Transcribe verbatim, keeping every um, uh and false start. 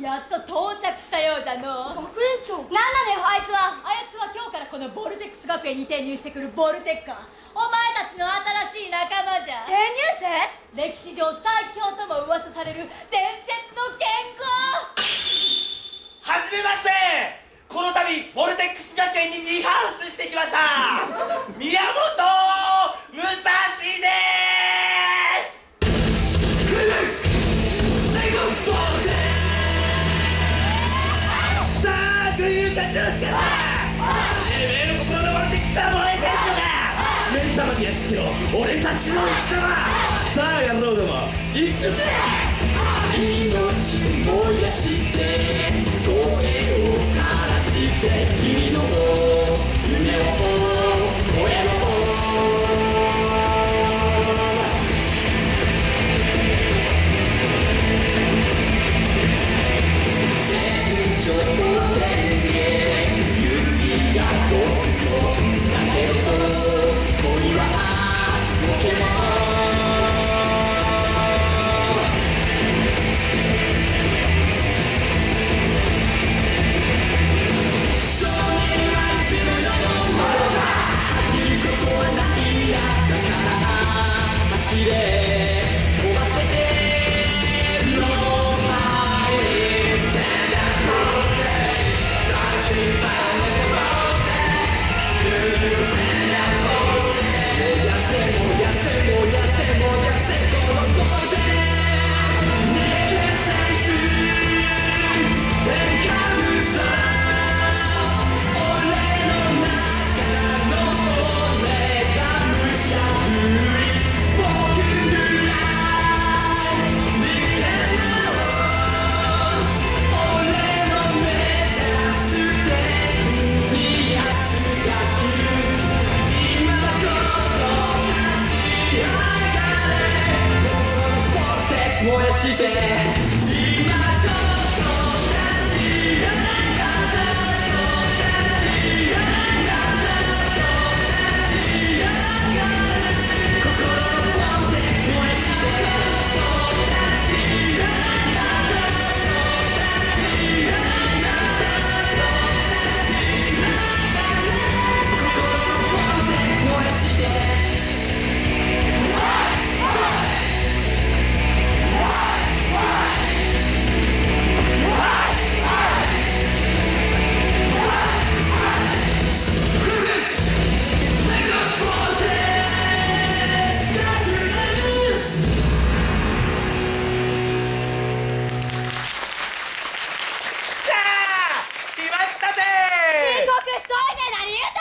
やっと到着したようじゃの。 学園長。 なんなのよあいつは。あいつは今日からこのボルテックス学園に転入してくるボルテッカー。お前たちの新しい仲間じゃ。 転入生？ 歴史上最強とも噂される伝説の剣豪。 はじめまして。この度ボルテックス学園にリハウスしてきました宮本武蔵です。さあ群雄割拠の力、てめえの心のボルテックスは燃えてるのか。目ん玉に焼き付けろ俺たちの生き様。さあ野郎ども行くぜ。命燃やして声を枯らして君の夢を燃えろ。天井の天へ指が飛びそうだけど恋はポケモン。燃やして今こそ立ち上が遅刻しといて何言うと